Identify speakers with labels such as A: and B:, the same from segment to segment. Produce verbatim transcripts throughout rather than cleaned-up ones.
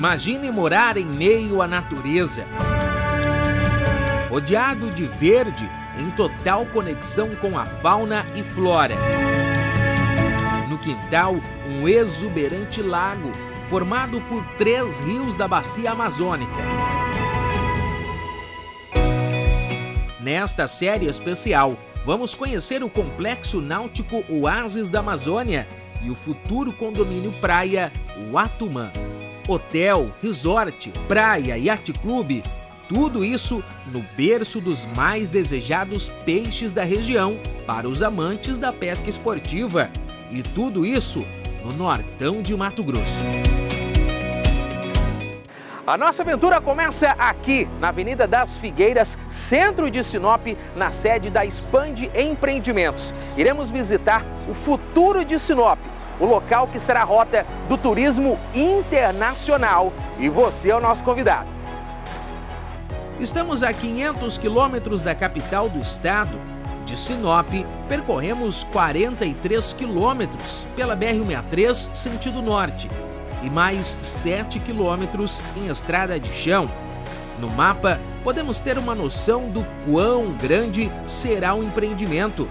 A: Imagine morar em meio à natureza, rodeado de verde, em total conexão com a fauna e flora. No quintal, um exuberante lago, formado por três rios da bacia amazônica. Nesta série especial, vamos conhecer o complexo náutico Oásis da Amazônia e o futuro condomínio praia Watumã. Hotel, resort, praia e yacht clube, tudo isso no berço dos mais desejados peixes da região para os amantes da pesca esportiva. E tudo isso no nortão de Mato Grosso. A nossa aventura começa aqui, na Avenida das Figueiras, centro de Sinop, na sede da Expande Empreendimentos. Iremos visitar o futuro de Sinop, o local que será a rota do turismo internacional. E você é o nosso convidado. Estamos a quinhentos quilômetros da capital do estado. De Sinop, percorremos quarenta e três quilômetros pela B R cento e sessenta e três, sentido norte, e mais sete quilômetros em estrada de chão. No mapa, podemos ter uma noção do quão grande será o empreendimento,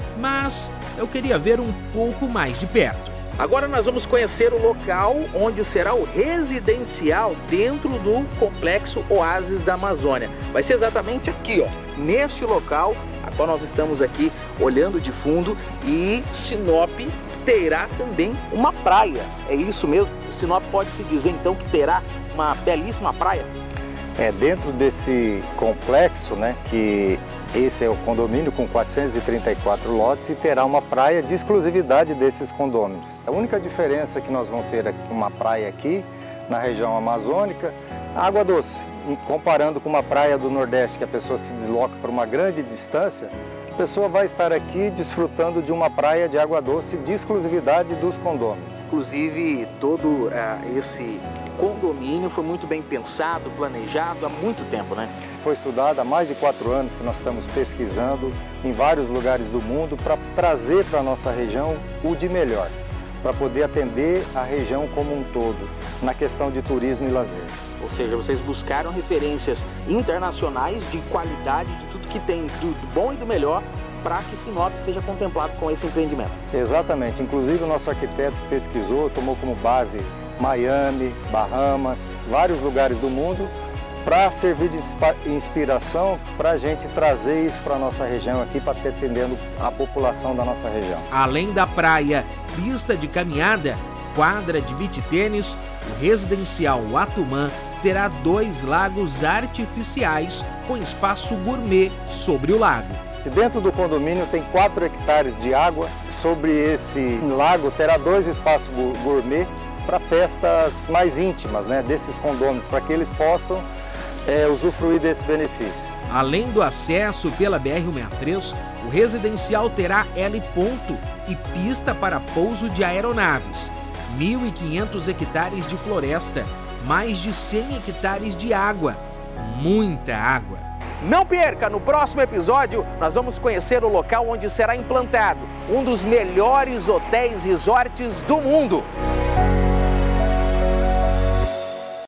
A: mas eu queria ver um pouco mais de perto. Agora nós vamos conhecer o local onde será o residencial dentro do complexo Oásis da Amazônia. Vai ser exatamente aqui, ó, neste local, a qual nós estamos aqui olhando de fundo, e Sinop terá também uma praia. É isso mesmo? Sinop pode-se dizer então que terá uma belíssima praia?
B: É, dentro desse complexo, né, que esse é o condomínio com quatrocentos e trinta e quatro lotes e terá uma praia de exclusividade desses condôminos. A única diferença é que nós vamos ter uma praia aqui na região amazônica, água doce. E comparando com uma praia do Nordeste, que a pessoa se desloca por uma grande distância, a pessoa vai estar aqui desfrutando de uma praia de água doce de exclusividade dos condôminos.
A: Inclusive, todo uh, esse condomínio foi muito bem pensado, planejado há muito tempo, né?
B: Foi estudado há mais de quatro anos que nós estamos pesquisando em vários lugares do mundo para trazer para a nossa região o de melhor, para poder atender a região como um todo, na questão de turismo e lazer.
A: Ou seja, vocês buscaram referências internacionais de qualidade, de tudo que tem do bom e do melhor, para que Sinop seja contemplado com esse empreendimento.
B: Exatamente. Inclusive o nosso arquiteto pesquisou, tomou como base Miami, Bahamas, vários lugares do mundo, para servir de inspiração para a gente trazer isso para a nossa região aqui, para estar atendendo a população da nossa região. Além da praia, pista de caminhada, quadra de beach tênis, o residencial Watumã terá dois lagos artificiais com espaço gourmet sobre o lago. Dentro do condomínio tem quatro hectares de água. Sobre esse lago terá dois espaços gourmet para festas mais íntimas, né, desses condôminos, para que eles possam é, usufruir desse benefício. Além do acesso pela B R cento e sessenta e três, o residencial terá L ponto e pista para pouso de aeronaves, mil e quinhentos hectares de floresta, mais de cem hectares de água, muita água. Não perca, no próximo episódio nós vamos conhecer o local onde será implantado um dos melhores hotéis resorts do mundo.